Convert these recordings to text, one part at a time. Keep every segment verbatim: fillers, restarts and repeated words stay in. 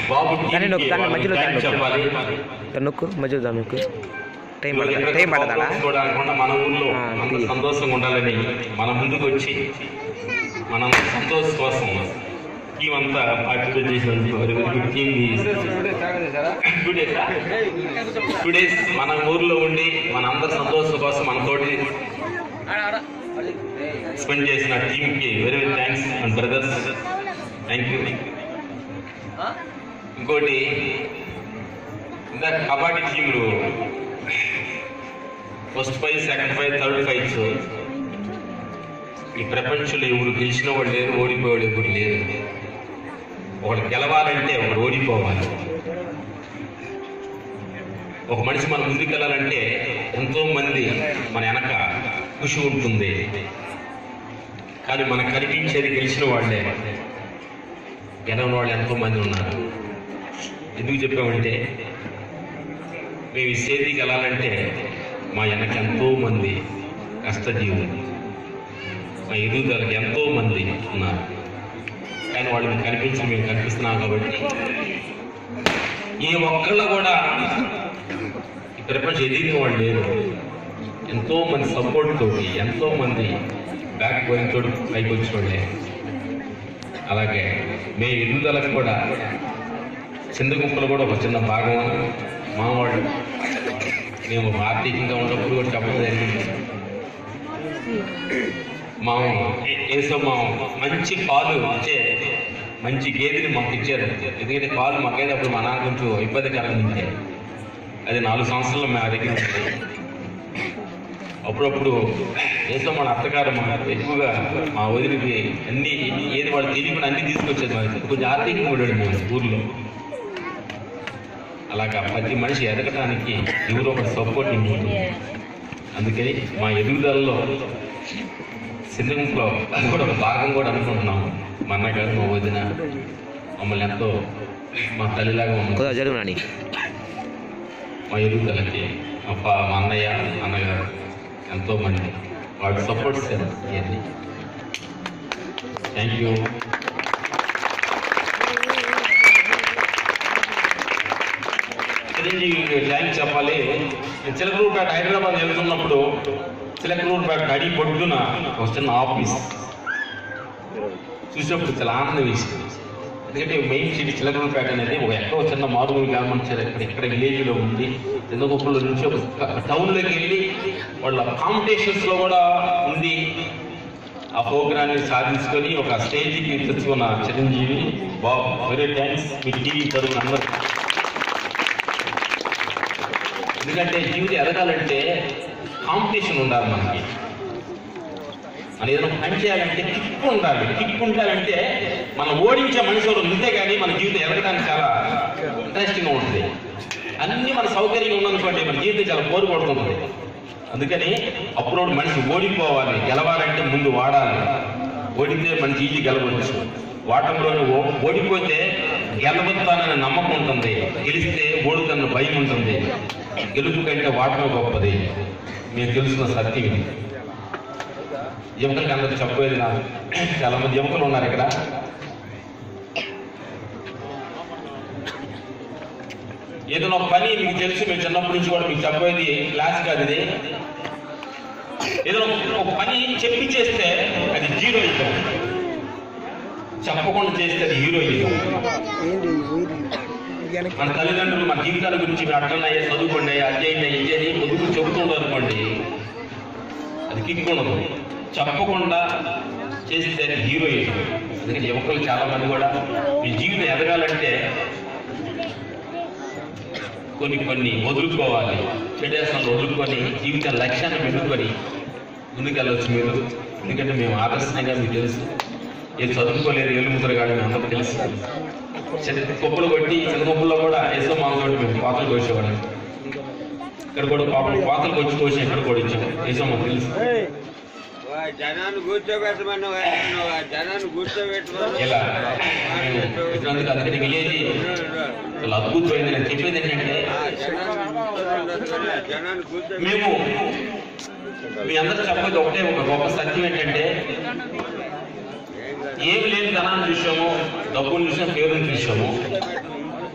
బాబు దాన్ని నొక్కు దాన్ని మధ్యలో దాన్ని చెప్పాలి. నొక్కు మధ్యలో దాన్ని నొక్కు టైం పడుతుంది టైం పడదా చూడాలనుకుంటే మన ఊర్లో అంత సంతోషంగా ఉండాలని మన ముందుకు వచ్చి మనం సంతోషం కోసం టీం అంతా పార్టిసిపేట్ చేసినందుకు team two days two days మన ఊర్లో ఉండి మన అందరి సంతోషం కోసం మనతోటి స్పెండ్ చేసిన టీంకి very very thanks and brothers, thank you. ఇంకోటి ఇందాక కబడ్డీ టీంలు first prize, second prize, third prize ఈ ప్రపంచంలో ఎవరు గెలిచిన వాడు లేరు, ఓడిపోయాడు ఎవరు లేరు. ఒకడు గెలవాలంటే ఒకడు ఓడిపోవాలి. ఒక మనిషి మన ముందుకు వెళ్ళాలంటే ఎంతో మంది మన వెనక కృషి ఉంటుంది. కానీ మనకు కనిపించేది గెలిచిన వాళ్ళే, గెలవని వాళ్ళు ఎంతో మంది ఉన్నారు. ఎందుకు చెప్పామంటే మేము ఈ సేదికి వెళ్ళాలంటే మా వెనక ఎంతో మంది కష్టజీవులు, మా ఎదుగుదలకి ఎంతో మంది ఉన్నారు. కానీ వాళ్ళు కనిపించి మేము కనిపిస్తున్నాం కాబట్టి ఏ ఒక్కళ్ళు కూడా ఈ ప్రపంచం ఎదిగిన వాళ్ళు లేరు. ఎంతో మంది సపోర్ట్ తోటి, ఎంతో మంది బ్యాక్ బోన్ తోటి పైకి వచ్చిన వాళ్ళే. అలాగే మేము ఎదుగుదలకు కూడా చిన్న గుంపులు కూడా ఒక చిన్న భాగం మా వాళ్ళు. మేము ఆర్థికంగా ఉన్నప్పుడు కూడా చెప్పడం జరిగింది. మా ఏసో మా మంచి పాలు ఇచ్చే మంచి గేదెని మాకు ఇచ్చారు. ఎందుకంటే పాలు మాకైతే అప్పుడు మా నాన్న కొంచెం ఇబ్బందికరంగా ఉంది. అది నాలుగు సంవత్సరాలు మా దగ్గర ఉంటుంది. అప్పుడప్పుడు ఏసో మన అత్తగారు మా ఎక్కువగా మా వదిలికి అన్ని ఏది వాళ్ళు తెలియకుండా అన్ని తీసుకొచ్చేది. మాకు కొంచెం ఆర్థికంగా ఉండేది మేము ఊర్లో. అలాగా ప్రతి మనిషి ఎదగటానికి ఎవరో ఒక సపోర్ట్ ఉంటుంది. అందుకని మా ఎదుగుదలలో సింధుగుంపులో అది కూడా ఒక భాగం కూడా అనుకుంటున్నాము. మా అన్నగారు, మా వదిన మమ్మల్ని ఎంతో మా తల్లిలాగా ఉంది. మా ఎదుగుదలకి మా మా అన్నయ్య, అన్నగారు ఎంతో మంది వాళ్ళు సపోర్ట్ చేశారు. ఇవన్నీ థ్యాంక్ యూ. చిరంజీవి థ్యాంక్స్ చెప్పాలి. చిలకలూరుపేట హైదరాబాద్ వెళ్తున్నప్పుడు చిలకలూరుపేట అడి పొద్దున ఒక చిన్న ఆఫీస్ చూసినప్పుడు చాలా ఆనందం వేసింది. ఎందుకంటే మెయిన్ సిటీ చిలకలూరుపేట అనేది ఒక ఎక్కడో చిన్న మారుమూలు గ్రామం, ఇక్కడ ఇక్కడ విలేజ్లో ఉంది. చిన్నగొప్పల నుంచి ఒక టౌన్లోకి వెళ్ళి వాళ్ళ కాంపిటీషన్స్లో కూడా ఉంది. ఆ ప్రోగ్రాన్ని సాధించుకొని ఒక స్టేజ్కి తెచ్చుకున్న చిరంజీవి బాబు వెరీ థ్యాంక్స్ మీ టీవీ తరఫున అందరూ. ఎందుకంటే జీవితం ఎదగాలంటే కాంపిటీషన్ ఉండాలి. మనకి మనం ఏదైనా పని చేయాలంటే కిక్ ఉండాలి. కిక్ ఉండాలంటే మనం ఓడించే మనిషి వాళ్ళు ఉంటే కానీ మన జీవితం ఎదగడానికి చాలా ఇంట్రెస్టింగ్గా ఉంటుంది. అన్నీ మన సౌకర్యంగా ఉన్నదనుకోండి మన జీవితం చాలా బోరు కొడుతుంది. అందుకని అప్పుడు మనిషి ఓడిపోవాలి. గెలవాలంటే ముందు వాడాలి. ఓడితే మనిషి ఈజీ గెలవచ్చు. వాటంలో ఓడిపోతే గెలవస్తాననే నమ్మకం ఉంటుంది, గెలిస్తే ఓడుతున్న భయం ఉంటుంది. గెలుపు కంటే వాటమే గొప్పది. మీకు తెలుసున్న సత్యం ఇది. యువకులకి అందరూ చెప్పేది నాకు చాలా మంది యువకులు ఉన్నారు ఇక్కడ. ఏదైనా పని మీకు తెలుసు, మీరు చిన్నప్పటి నుంచి కూడా మీకు చెప్పేది క్లాస్ కాదు ఇది. ఏదైనా ఒక పని చెప్పి చేస్తే అది జీరో ఇద్దాం, చెప్పకుండా చేస్తే అది హీరో ఇద్దాం. మన తల్లిదండ్రులు మన జీవితాల గురించి అట్లన్నాయి, చదువుకోండి, అధ్యయనం ఇది అని పొద్దుకు చెబుతుంటారు అనుకోండి, అది కిక్ ఉండదు. చెప్పకుండా చేస్తే అది హీరో ఇద్దాం. అందుకని యువకులు చాలా మంది కూడా మీ జీవితం ఎదగాలంటే కొన్ని కొన్ని వదులుకోవాలి. చెడేసాలు వదులుకొని జీవిత లక్ష్యాన్ని పెట్టుకొని ముందుకెళ్ళవచ్చు మీరు. ఎందుకంటే మేము ఆదర్శంగా మీకు తెలుసు, ఏది చదువుకోలేదు ఏళ్ళు ముద్రగాడు మేము అందరూ తెలుసు. కొప్పులు కొట్టి చిన్నగొప్పుల్లో కూడా ఏదో మామూలు మేము పాతలు కోసేవాళ్ళం. ఇక్కడ కూడా పాపం పాతలు కొచ్చి కోసి ఎక్కడ కూడా ఇచ్చాం. ఏదో మాకు తెలుసు. జనాన్ని కూర్చోబెట్టమని జనాన్ని కూర్చోబెట్టమని ఇలా ఇచ్చినందుకు అందుకని విలేజ్ చాలా అద్భుతమైంది. నేను చెప్పేది ఏంటంటే మేము మీ అందరూ చెప్పేది ఒకటే ఒక గొప్ప సత్యం ఏంటంటే ఏమి లేని ధనాన్ని చూసాము, డబ్బులు చూసాము, పేరుని చూసాము.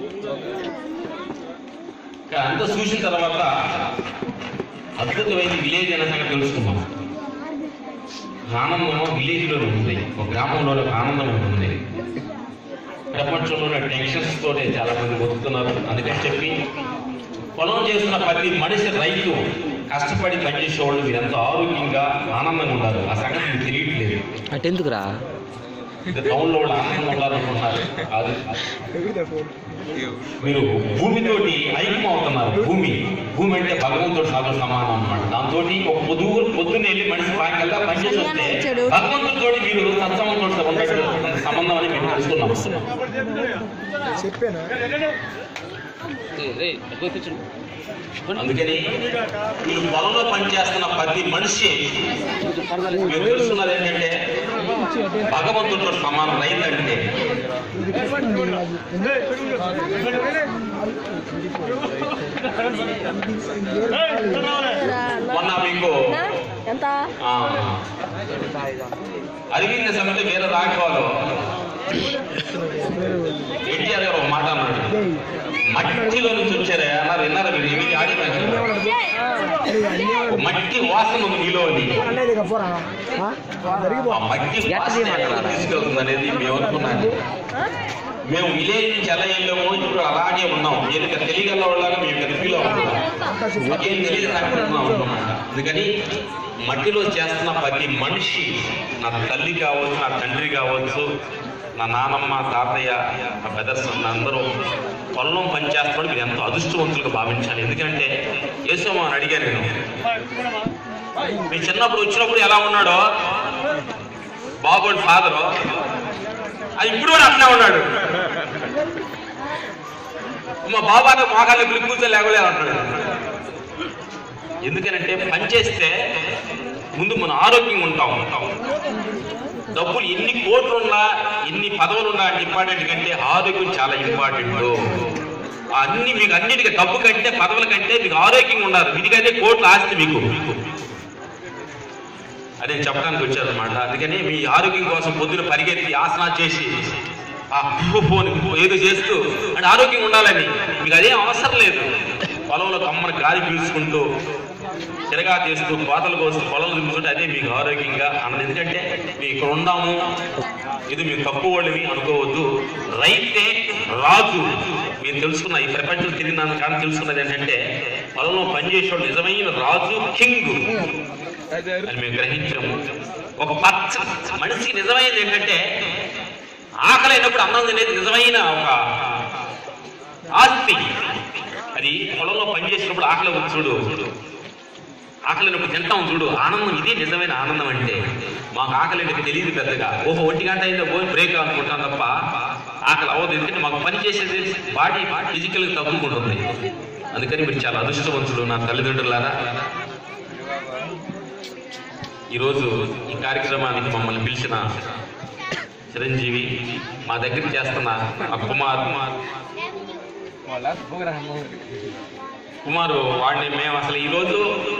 అంతా చూసిన తర్వాత అద్భుతమైన విలేజ్ అనే సంగతి తెలుసుకున్నాం. ఆనందం విలేజ్లో ఉంటుంది, ఒక గ్రామంలో ఒక ఆనందం ఉంటుంది. ప్రపంచంలోనే టెన్షన్స్ తోటే చాలా మంది బతుకుతున్నారు. అందుకని చెప్పి పొలం చేస్తున్న ప్రతి మనిషి రైతు కష్టపడి పనిచేసేవాళ్ళు మీరు ఎంతో ఆరోగ్యంగా ఆనందంగా ఉన్నారు. ఆ సంగతి మీకు తెలియట్లేదు. అటు ఎందుకురా టౌన్లో వాళ్ళు ఆనందంగా ఉండాలనుకుంటున్నారు. కాదు, మీరు భూమితోటి ఐక్యం అవుతున్నారు. భూమి భూమి అంటే భగవంతుడు సాగు సమానం అన్నమాట. దాంతో ఒక పొద్దు పొద్దున్న వెళ్ళి మనిషి పాకల్లా పనిచేసి వస్తే భగవంతుడితో మీరు సత్సంబంధంతో ఉన్నట్టు సంబంధం అని మేము తెలుసుకున్నాం. అందుకని ఈ పొలంలో పనిచేస్తున్న ప్రతి మనిషి మీరు తెలుసుకున్నది ఏంటంటే భగవంతుడితో సమానం. రైతు అంటే మొన్న మీకు అరవింద సమేత వేరే రాఘవాలో ఎన్టీఆర్ గారు ఒక మాట అన్నాడు, మట్టిలో నుంచి వచ్చారా అన్నారు. విన్నారా మీరు? ఆడి మట్టి వాసన ఉంది మీలో అని. ఆ మట్టి వాసన తీసుకెళ్తుంది అనేది మేము అనుకున్నాను. మేము విలేజ్ నుంచి ఎలా వెళ్ళామో ఇప్పుడు అలాగే ఉన్నాం. నేను తెలియగల వాళ్ళగా మేము తెలిపిలో ఉంటున్నాం. మాకేం తెలియదు అనుకుంటున్నాం అనుకున్నాం. అందుకని మట్టిలో చేస్తున్న ప్రతి మనిషి, నా తల్లి కావచ్చు, నా తండ్రి కావచ్చు, నా నానమ్మ, తాతయ్య, నా బ్రదర్స్ అందరూ పొలం పనిచేస్తున్నాడు. మీరు ఎంతో అదృష్టవంతులుగా భావించాలి. ఎందుకంటే యేసోమా అని అడిగాను నేను, మీ చిన్నప్పుడు వచ్చినప్పుడు ఎలా ఉన్నాడో బాబు ఫాదరు, అది ఇప్పుడు కూడా అట్లా ఉన్నాడు. మా బాబాకి మోకాళ్ళు పిలిచి కూర్చొని లేవలేదు అంటాడు. ఎందుకనంటే పనిచేస్తే ముందు మనం ఆరోగ్యంగా ఉంటాం. డబ్బులు ఎన్ని కోట్లున్నా ఎన్ని పదవులున్నా ఇంపార్టెంట్ కంటే ఆరోగ్యం చాలా ఇంపార్టెంట్. అన్ని మీకు అన్నిటికీ డబ్బు కంటే పదవుల కంటే మీకు ఆరోగ్యంగా ఉన్నారు. మీకైతే కోట్ల ఆస్తి మీకు అదే చెప్పడానికి వచ్చారనమాట. అందుకని మీ ఆరోగ్యం కోసం పొద్దున పరిగెత్తి ఆసనా చేసి ఆ ఫోన్ ఏదో చేస్తూ అంటే ఆరోగ్యంగా ఉండాలని మీకు అదేం అవసరం లేదు. పొలంలో కమ్మని గాలి పీల్చుకుంటూ తిరగా తీస్తూ కోతలు కోస్తూ పొలం తిరుగుతుంటే అదే మీకు ఆరోగ్యంగా అన్నది. ఎందుకంటే మేము ఇక్కడ ఉన్నాము, ఇది మేము తక్కువ వాళ్ళవి అనుకోవద్దు. రైతే రాజు. మీరు తెలుసుకున్న ఈ ప్రపంచం తిరిగినందుకు కానీ తెలుసుకున్నది ఏంటంటే పొలంలో పనిచేసేవాళ్ళు నిజమైన రాజు, కింగ్ అని మేము గ్రహించాము. ఒక పచ్చ మనిషికి నిజమైనది ఏంటంటే ఆకలి అయినప్పుడు అన్నం తినేది నిజమైన ఒక ఆస్తి. అది పొలంలో పనిచేసినప్పుడు ఆకలి చూడు, ఆకలినప్పుడు తింటాం చూడు, ఆనందం. ఇదే నిజమైన ఆనందం. అంటే మాకు ఆకలి అంటే తెలియదు పెద్దగా. ఓహో ఒంటి గంట అయిందో పోయి బ్రేక్ అనుకుంటాం తప్ప ఆకలి అవ్వదు. ఎందుకంటే మాకు పని చేసేది బాడీ ఫిజికల్గా తగ్గుకుంటుంది. అందుకని మీరు చాలా అదృష్టవంతులు నా తల్లిదండ్రులారా. ఈరోజు ఈ కార్యక్రమానికి మమ్మల్ని పిలిచిన చిరంజీవి, మా దగ్గర చేస్తున్న ఆ కుమార్ కుమారు వాడిని మేము అసలు ఈరోజు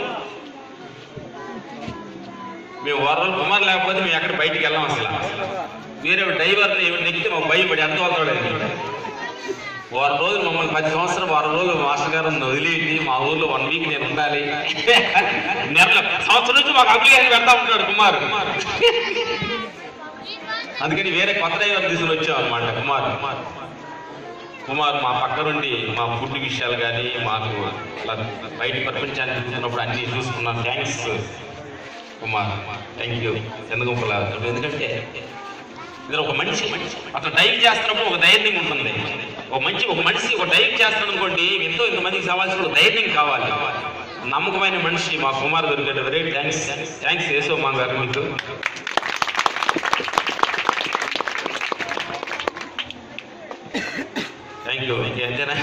మేము వారం కుమార్ లేకపోతే మేము ఎక్కడ బయటికి వెళ్ళాం. అసలు వేరే డ్రైవర్ని నెక్కితే మాకు భయం పడి ఎంత వస్తాడు. వారం రోజులు మమ్మల్ని పది సంవత్సరం వారం రోజులు మాస్టర్ గారు వదిలేసి మా ఊర్లో వన్ వీక్ నేను ఉండాలి. నెల సంవత్సరం నుంచి మాకు అప్లికేషన్ పెడతా ఉంటాడు కుమార్. అందుకని వేరే కొత్త డ్రైవర్ తీసుకుని వచ్చాం అనమాట. కుమార్ కుమార్ మా పక్క నుండి మా ఫుడ్ విషయాలు కానీ మాకు అలా బయట ప్రపంచాన్ని చూస్తున్నప్పుడు అన్నీ చూసుకున్నాం. థ్యాంక్స్ కుమార్, థ్యాంక్ యూ చంద్రగుంపల. ఎందుకంటే ఇది ఒక మనిషి అతను డైవ్ చేస్తున్నప్పుడు ఒక ధైర్యం ఉంటుంది. ఒక మంచి ఒక మనిషి ఒక డైవ్ చేస్తాడు అనుకోండి, ఎంతో ఇంతమందికి కావాల్సిన ధైర్యం కావాలి. నమ్మకమైన మనిషి మా కుమార్ దొరికాడు. వెరీ థ్యాంక్స్ థ్యాంక్స్ యేసోమా గారు మీకు. Thank you. ఇంకేంటేనా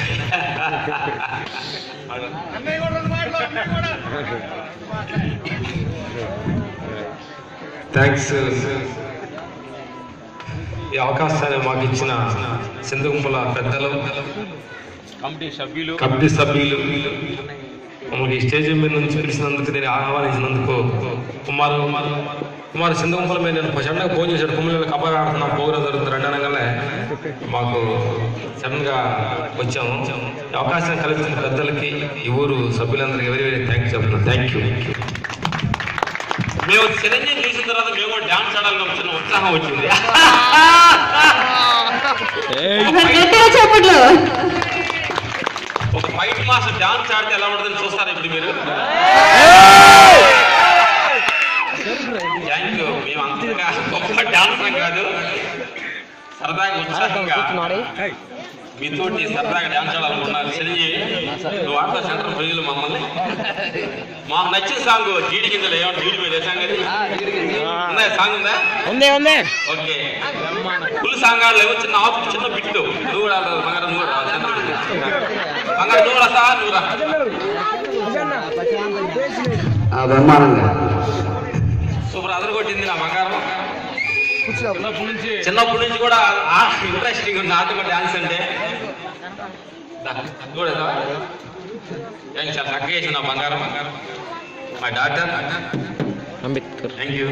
థ్యాంక్స్. ఈ అవకాశాన్ని మాకు ఇచ్చిన సింధుగుంపల పెద్దలు, కమిటీ సభ్యులు కమిటీ సభ్యులు మనకి స్టేజ్ మీద నుంచి పిలిచినందుకు, నేను ఆహ్వానించినందుకు కుమార్ మరి సింధుగుంపల మీద నేను సడన్గా ఫోన్ చేశాడు, కుమ్మలు కబడ్డీ ఆడుతున్నాం, ప్రోగ్రాం జరుగుతుంది రెండు అనగానే మాకు సడన్గా వచ్చాము. అవకాశం కల్పించిన పెద్దలకి, ఈ ఊరు సభ్యులందరికీ వెరీ వెరీ థ్యాంక్స్ చెప్తున్నాను. Thank you. మేము చిరంజీవి చూసిన తర్వాత మేము కూడా డాన్స్ ఆడాలని ఒక చిన్న ఉత్సాహం వచ్చింది. ఒక ఫైట్ మాస్టర్ డాన్స్ ఆడితే ఎలా ఉంటుందని చూస్తారా ఇప్పుడు మీరు? Thank you. మేము అంతగా గొప్ప డాన్స్ కాదు, సరదాగా ఉత్సాహంగా మీతోటి సరదాగా డాన్స్ ఆడాలనుకున్నారు. చిరంజీవి నువ్వు ఆడతా సెంటర్ ప్రజలు మమ్మల్ని. మాకు నచ్చిన సాంగ్ జీడి కిందలు ఏమంటే జీడి మీద సాంగ్ అది ఉందా? సాంగ్ ఉందా? ఉందే ఉందే. ఓకే, ఫుల్ సాంగ్ ఆడలేవు, చిన్న ఆఫ్ చిన్న బిట్టు. నువ్వు కూడా ఆడతావు బంగారం, నువ్వు కూడా బంగారం, నువ్వు కూడా సార్ నువ్వు రా. సూపర్ అదరగొట్టింది నా బంగారం. చిన్నప్పటి నుంచి కూడా ఇంట్రెస్టింగ్ ఉంది నాటకం డాన్స్ అంటే. కూడా చాలా చక్కగా చేసింది నా బంగారం. మా డాక్టర్ అంబేద్కర్. Thank you.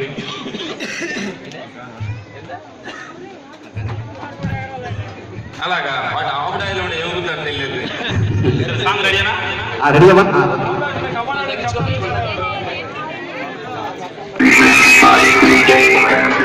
అలాగా వాటి ఆవుడాయిలో ఏమవుతుందో తెలియదు. సాంగ్ రెడీనా? రెడీ